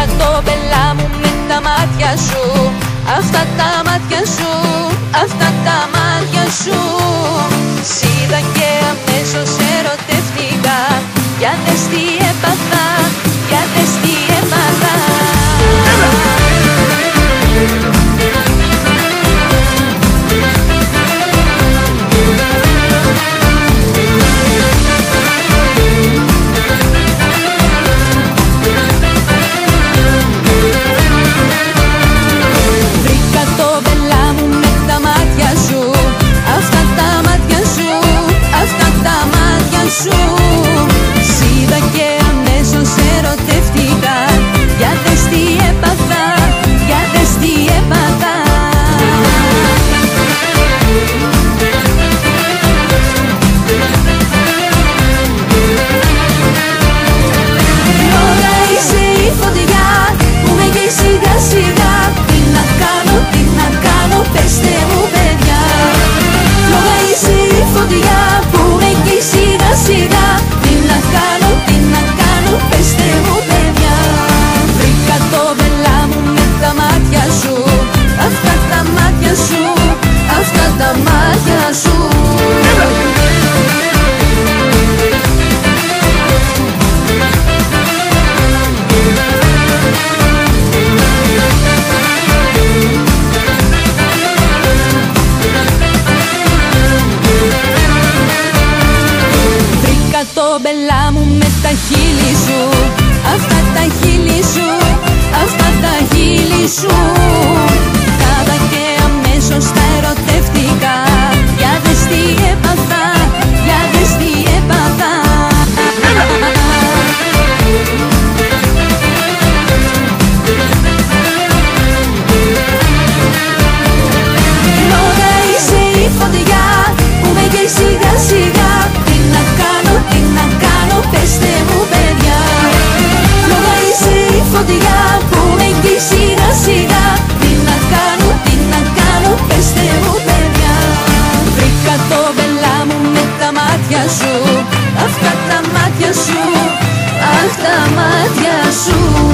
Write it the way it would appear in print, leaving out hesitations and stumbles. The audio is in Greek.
το μπελά μου με τα μάτια σου. Αυτά τα μάτια σου, αυτά τα μάτια σου. Σ' είδα και αμέσως ερωτεύτηκα. Για δες τι έπαθα, για δες τι έπαθα. Βρήκα το μπελά μου με τα μάτια σου. Αυτά τα μάτια σου, αυτά τα μάτια σου. Σ' είδα και αμέσως ερωτεύτηκα. Για δες τι έπαθα, για δες τι έπαθα. Τώρα είσαι η φωτιά που με καίει σιγά σιγά. Τι να κάνω, τι να κάνω, πέστε μου παιδιά. Τώρα είσαι η φωτιά που με καίει σιγά σιγά. Τι να κάνω, τι να κάνω, πέστε μου παιδιά. Βρήκα το μπελά μου με τα μάτια σου. Αυτά τα μάτια σου, αυτά τα μάτια σου. Βρήκα το μπελά μου με τα χείλη σου. Αυτά τα χείλη σου, αυτά τα χείλη σου. Τάβα και αμέσως τα ερωτεύτηκα. Για δες τι έπαθα, για δες τι έπαθα. Τώρα είσαι η φωτιά που με καίει σιγά σιγά. Τι να κάνω, τι να κάνω, πέστε μου παιδιά. Τώρα είσαι η φωτιά που με καίει σιγά σιγά. Τι να κάνω, τι να κάνω, πέστε μου παιδιά. Βρήκα το μπελά μου με τα μάτια σου. Αυτά τα μάτια σου, αυτά τα μάτια σου.